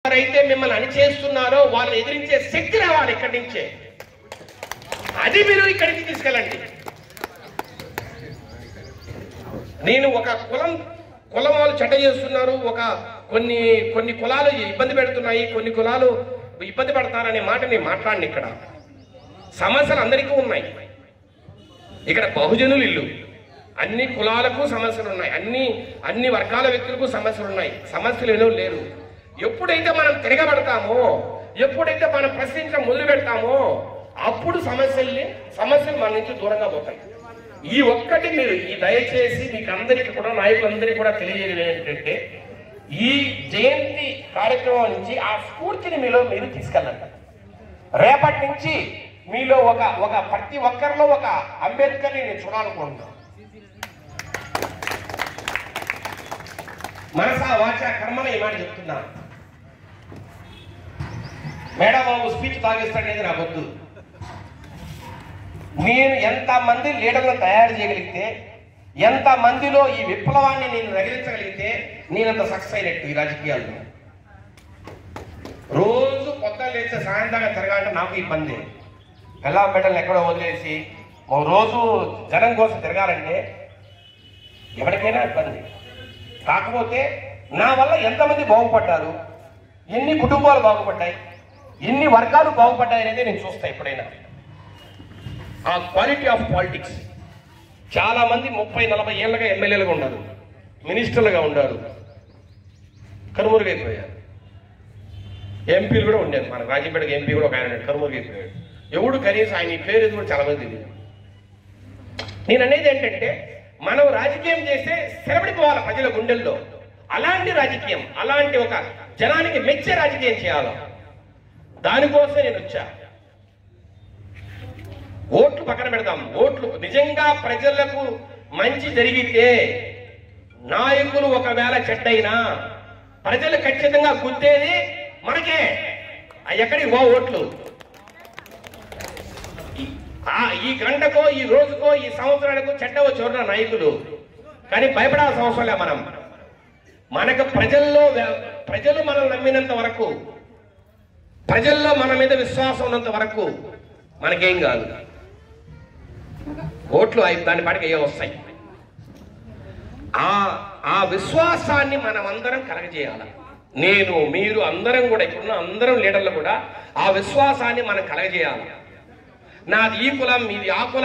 ఎవరైతే మిమ్మల్ని అణిచేస్తున్నారో వాళ్ళని ఎదిరించే శక్తి రావాలి ఇక్కడి నుంచే. అది మీరు ఇక్కడి నుంచి తీసుకెళ్ళండి. నేను ఒక కులం వాళ్ళు చెడ్డ చేస్తున్నారు, కొన్ని కులాలు ఇబ్బంది పెడుతున్నాయి, కొన్ని కులాలు ఇబ్బంది పడతారనే మాట నేను మాట్లాడిన. ఇక్కడ సమస్యలు అందరికీ ఉన్నాయి. ఇక్కడ బహుజనులు ఇల్లు, అన్ని కులాలకు సమస్యలు ఉన్నాయి, అన్ని వర్గాల వ్యక్తులకు సమస్యలు ఉన్నాయి. సమస్యలు ఏదో లేరు. ఎప్పుడైతే మనం తిరగబడతామో, ఎప్పుడైతే మనం ప్రశ్నించడం మొదలు పెడతామో అప్పుడు సమస్యలు మన నుంచి దూరంగా పోతాయి. ఈ ఒక్కటి మీరు ఈ దయచేసి మీకు అందరికీ కూడా, నాయకులందరికీ కూడా తెలియజేయడం ఏంటంటే, ఈ జయంతి కార్యక్రమం నుంచి ఆ స్ఫూర్తిని మీరు తీసుకెళ్ళండి. రేపటి నుంచి మీలో ఒక ప్రతి ఒక్కరిలో ఒక అంబేద్కర్ని నేను చూడాలనుకుంటున్నాను. మనసా వాచ కర్మన ఈ మాట చెప్తున్నా. మేడం బాబు స్పీచ్ తాగిస్తాడనేది నాకు వద్దు. నేను ఎంతమంది లీడర్లను తయారు చేయగలిగితే, ఎంతమందిలో ఈ విప్లవాన్ని నేను రగిలించగలిగితే నేనంత సక్సెస్ అయినట్టు ఈ రాజకీయాల్లో. రోజు కొత్త లేచే సాయంత్రంగా తిరగాలంటే నాకు ఇబ్బంది. ఎలా బిడ్డలను ఎక్కడో వదిలేసి రోజు జనం కోసం తిరగాలంటే ఎవరికైనా ఇబ్బంది. కాకపోతే నా వల్ల ఎంతమంది బాగుపడ్డారు, ఎన్ని కుటుంబాలు బాగుపడ్డాయి, ఎన్ని వర్గాలు బాగుపడ్డాయి అనేది నేను చూస్తా. ఎప్పుడైనా ఆ క్వాలిటీ ఆఫ్ పాలిటిక్స్. చాలా మంది 30-40 ఏళ్ళగా ఎమ్మెల్యేలుగా ఉన్నారు, మినిస్టర్లుగా ఉన్నారు, కనుమరుగైపోయారు. ఎంపీలు కూడా ఉండేది. మన రాజంపేటకి ఎంపీ కూడా ఒక ఆయన కనుమరుగైపోయాడు. ఎవడు కనీసం ఆయన ఈ పేరు కూడా చాలా మంది తెలియదు. నేను అనేది ఏంటంటే, మనం రాజకీయం చేస్తే స్థిరపడిపోవాలి ప్రజల గుండెల్లో. అలాంటి రాజకీయం, అలాంటి ఒక జనానికి మెచ్చే రాజకీయం చేయాలి. దానికోసం నేను వచ్చా. ఓట్లు పక్కన పెడతాం. ఓట్లు నిజంగా ప్రజలకు మంచి జరిగితే, నాయకులు ఒకవేళ చెడ్డైనా ప్రజలు ఖచ్చితంగా గుద్దేది మనకే. ఎక్కడికి ఓ ఓట్లు ఈ గంటకో, ఈ రోజుకో, ఈ సంవత్సరానికో చెడ్డవో చూడరా నాయకులు. కానీ భయపడాల్సిన అవసరం లే. మనకు ప్రజలు మనం నమ్మినంత వరకు, ప్రజల్లో మన మీద విశ్వాసం ఉన్నంత వరకు మనకేం కాదు. ఓట్లు దాని పాటికి అయ్యే వస్తాయి. ఆ విశ్వాసాన్ని మనం అందరం కలగజేయాలి. నేను, మీరు అందరం కూడా, ఇప్పుడున్న అందరం లీడర్లు కూడా ఆ విశ్వాసాన్ని మనం కలగజేయాలి. నాది ఈ కులం, మీది ఆ కులం.